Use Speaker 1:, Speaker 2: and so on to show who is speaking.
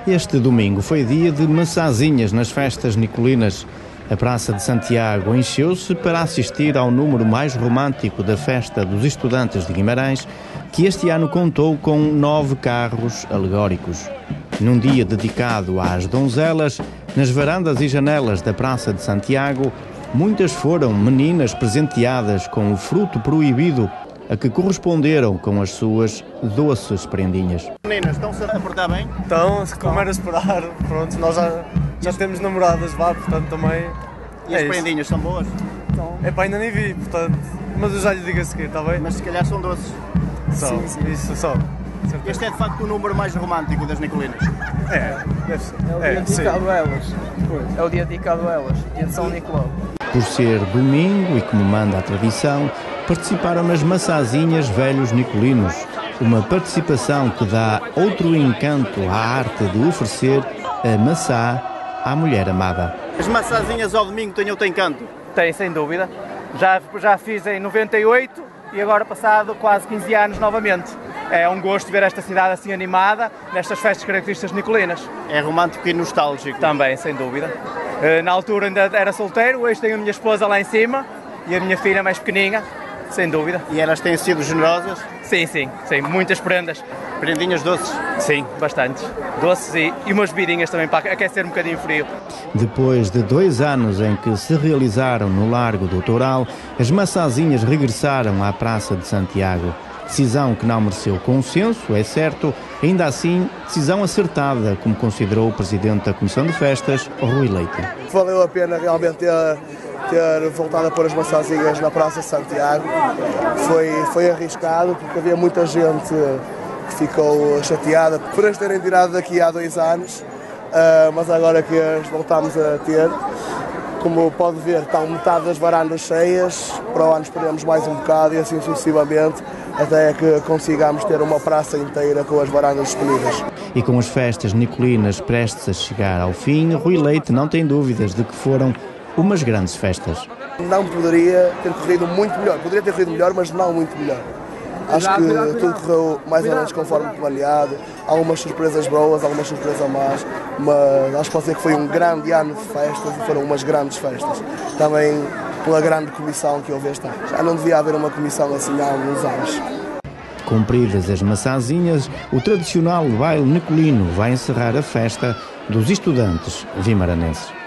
Speaker 1: Este domingo foi dia de maçazinhas nas festas nicolinas. A Praça de Santiago encheu-se para assistir ao número mais romântico da Festa dos Estudantes de Guimarães, que este ano contou com 9 carros alegóricos. Num dia dedicado às donzelas, nas varandas e janelas da Praça de Santiago, muitas foram meninas presenteadas com o fruto proibido, a que corresponderam com as suas doces prendinhas.
Speaker 2: Meninas, estão-se a portar bem?
Speaker 3: Então, como era esperar, pronto, nós já temos namoradas lá, portanto também...
Speaker 2: E as prendinhas são boas?
Speaker 3: Epá, ainda nem vi, portanto, mas eu já lhe digo a seguir, está bem?
Speaker 2: Mas se calhar são doces.
Speaker 3: Sim, isso só.
Speaker 2: Este é de facto o número mais romântico das nicolinas.
Speaker 3: Deve ser.
Speaker 4: É o dia dedicado a elas. É o dia dedicado a elas, dia de São Nicolau.
Speaker 1: Por ser domingo e como manda a tradição, participaram nas maçazinhas velhos nicolinos, uma participação que dá outro encanto à arte de oferecer a maçã à mulher amada.
Speaker 2: As maçazinhas ao domingo têm outro encanto?
Speaker 4: Tem, sem dúvida. Já fiz em 98 e agora passado quase 15 anos novamente. É um gosto ver esta cidade assim animada, nestas festas características nicolinas.
Speaker 2: É romântico e nostálgico?
Speaker 4: Também, sem dúvida. Na altura ainda era solteiro, hoje tenho a minha esposa lá em cima e a minha filha mais pequeninha, sem dúvida.
Speaker 2: E elas têm sido generosas?
Speaker 4: Sim, muitas prendas.
Speaker 2: Prendinhas doces?
Speaker 4: Sim, bastantes. Doces e umas bebidinhas também para aquecer um bocadinho frio.
Speaker 1: Depois de 2 anos em que se realizaram no Largo do Toural, as maçazinhas regressaram à Praça de Santiago. Decisão que não mereceu consenso, é certo, ainda assim, decisão acertada, como considerou o Presidente da Comissão de Festas, Rui Leite.
Speaker 5: Valeu a pena realmente ter voltado a pôr as maçazinhas na Praça de Santiago. Foi arriscado, porque havia muita gente que ficou chateada por as terem tirado daqui há 2 anos, mas agora que as voltámos a ter, como pode ver, estão metade das varandas cheias, para o ano esperemos mais um bocado e assim sucessivamente, até que consigamos ter uma praça inteira com as varandas disponíveis.
Speaker 1: E com as festas nicolinas prestes a chegar ao fim, Rui Leite não tem dúvidas de que foram umas grandes festas.
Speaker 5: Não poderia ter corrido muito melhor, poderia ter corrido melhor, mas não muito melhor. Acho que tudo correu mais ou menos conforme planeado, algumas surpresas boas, algumas surpresas más, mas acho que pode dizer que foi um grande ano de festas e foram umas grandes festas. Também pela grande comissão que houve este ano. Já não devia haver uma comissão assim há alguns anos.
Speaker 1: Cumpridas as maçazinhas, o tradicional baile nicolino vai encerrar a festa dos estudantes vimaranenses.